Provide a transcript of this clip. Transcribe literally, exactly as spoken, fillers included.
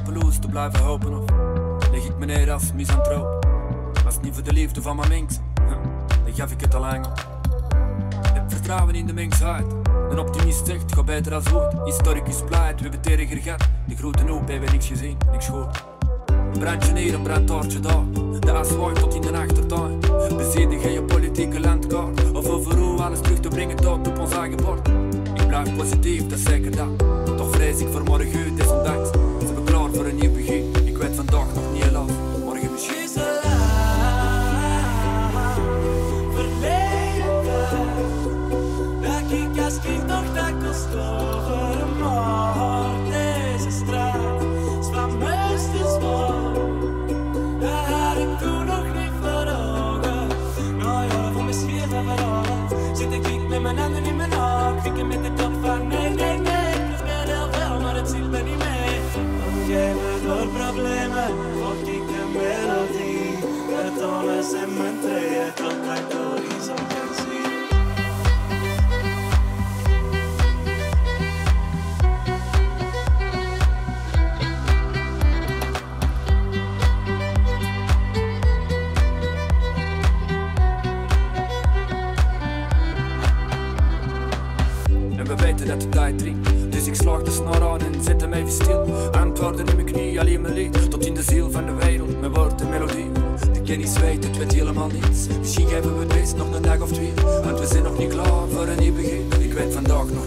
hopeloos te blijven hopen? Of leg ik me neer als misantroop? Was het niet voor de liefde van mijn minks, dan gaf ik het al lang op. Heb vertrouwen in de mensheid. Een optimist zegt, ga beter als ooit. Historicus pleit, we hebben het erger gehad. De grote hoop hebben niks gezien, niks gehoord. Een brandje hier, een brandtaartje daar. De asfalt tot in de achtertuin. Bezedig je politieke landkaart. Of over hoe alles terug te brengen tot op ons eigen bord. Ik blijf positief, dat is zeker dat. Toch vrees ik voor morgen, desondanks. Zijn we klaar voor een nieuw begin. Ik weet vandaag nog niet helaas, morgen misschien. Als kind nog dat kost over een moord. Deze straat is van meesters vol. Dat had ik toen nog niet voor ogen. Nou ja, voor mijn scheer van verhalen. Zit ik niet met mijn handen in mijn haak. Fikken met de kop van nee, nee, nee. Ik speel heel veel, maar het zit me niet mee. Omgeven door problemen, volg ik een melodie. Kartonnen zijn mijn treeën, contact door iets op kan zien. Dat de tijd dringt, dus ik slaag de snor aan en zet hem even stil. Antwoorden in mijn knie, alleen mijn lied, tot in de ziel van de wereld, mijn woord en melodie. De kennis weet, het weet helemaal niets. Misschien geven we het best nog een dag of twee, want we zijn nog niet klaar voor een nieuw begin. Ik weet vandaag nog